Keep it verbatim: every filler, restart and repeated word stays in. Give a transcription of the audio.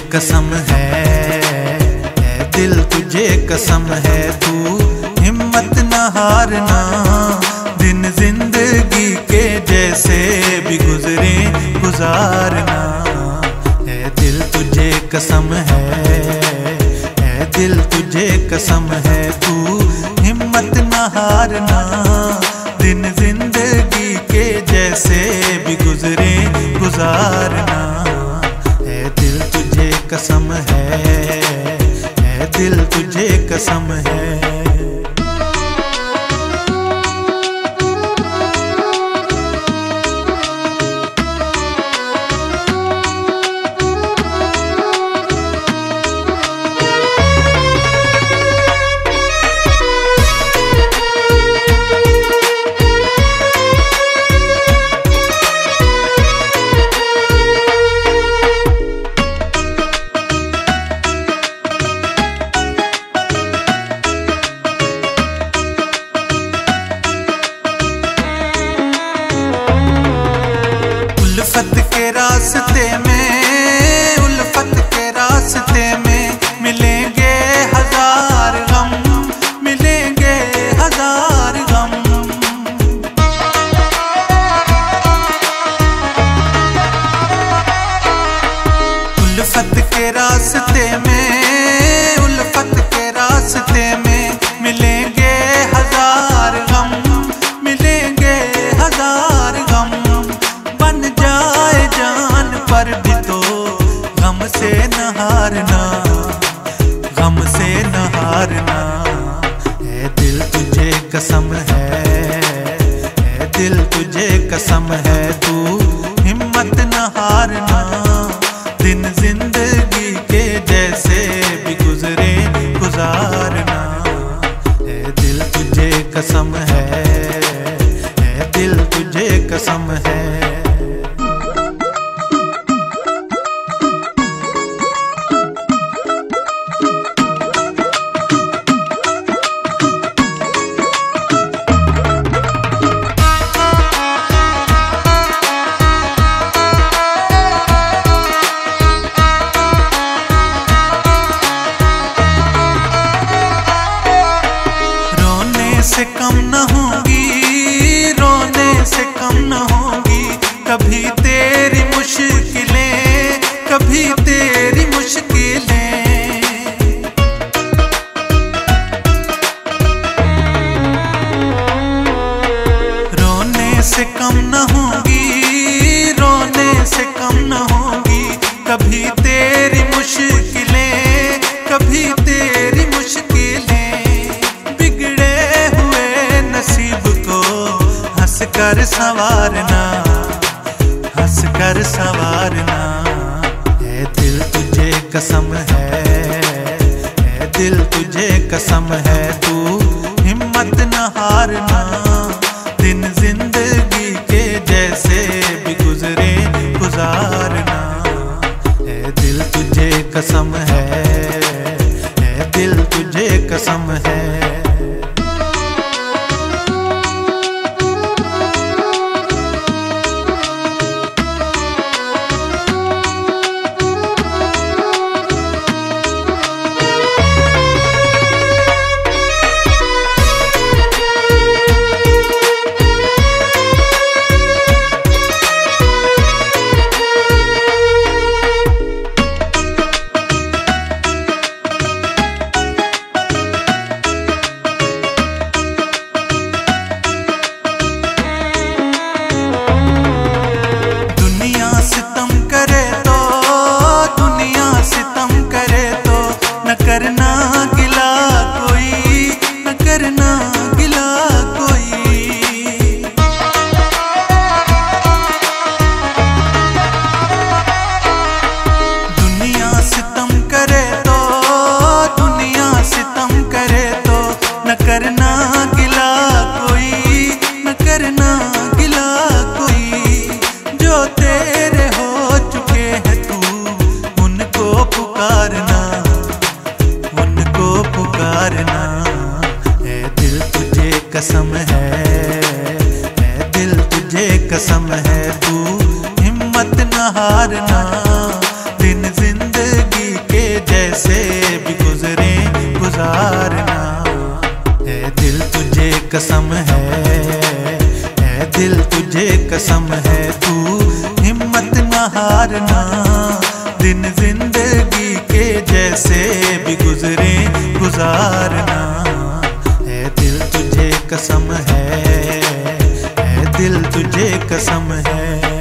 कसम है, है दिल तुझे कसम है, तू हिम्मत न हारना। दिन जिंदगी के जैसे भी गुजरे गुजारना। है दिल तुझे कसम है, है दिल तुझे कसम है, तू हिम्मत न हारना। दिन जिंदगी के जैसे भी गुजरे गुजारना। है दिल तुझे कसम है, है दिल तुझे कसम है। उल्फत के रास्ते में, उल्फत के रास्ते में मिलेंगे हजार गम, मिलेंगे हजार गम। उल्फत के रास्ते में, उल्फत के रास्ते में मिलेंगे हजार गम, मिलेंगे हजार गम। बन जाए जान पर भी तो गम से न हारना, गम से न हारना। है दिल तुझे कसम है, है दिल तुझे कसम है, तू हिम्मत न हारना। दिन जिंदगी के जैसे भी गुजरे गुजारना। है दिल तुझे कसम है, है दिल तुझे कसम है। से कम न होंगी, रोने से कम न होंगी कभी तेरी मुश्किलें, कभी तेरी मुश्किलें। रोने से कम न होंगी, रोने से कम न होंगी कभी तेरी मुश्किलें, कभी तेरी मुश्किलें। नसीब को हंस कर संवारना, हंस कर संवारना। है दिल तुझे कसम है, है दिल तुझे कसम है, तू हिम्मत न हारना। दिन जिंदगी के जैसे भी गुजरे गुजारना। है दिल तुझे कसम है, है दिल तुझे कसम है। करना गिला कोई, न करना गिला कोई। दुनिया सितम करे तो, दुनिया सितम करे तो न करना गिला कोई, न करना गिला कोई। जो तेरे हो चुके हैं तू उनको पुकारना, पुकारना। है दिल तुझे कसम है, है दिल तुझे कसम है, तू हिम्मत न हारना। दिन जिंदगी कसम है, ऐ दिल तुझे कसम है। तू हिम्मत न हारना, दिन जिंदगी के जैसे भी गुजरे गुजारना। ऐ दिल तुझे कसम है, ऐ दिल तुझे कसम है।